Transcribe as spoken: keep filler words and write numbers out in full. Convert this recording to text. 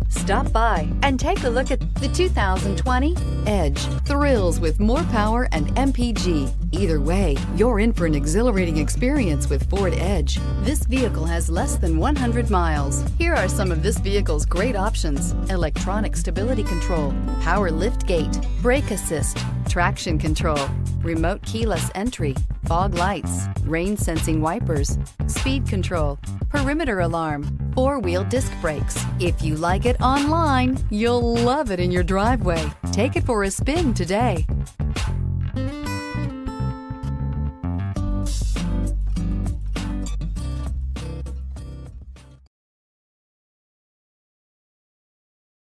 Stop by and take a look at the two thousand twenty Edge. Thrills with more power and M P G. Either way, you're in for an exhilarating experience with Ford Edge. This vehicle has less than one hundred miles. Here are some of this vehicle's great options: electronic stability control, power lift gate, brake assist, traction control, remote keyless entry, fog lights, rain sensing wipers, speed control, perimeter alarm, four-wheel disc brakes. If you like it online, you'll love it in your driveway. Take it for a spin today.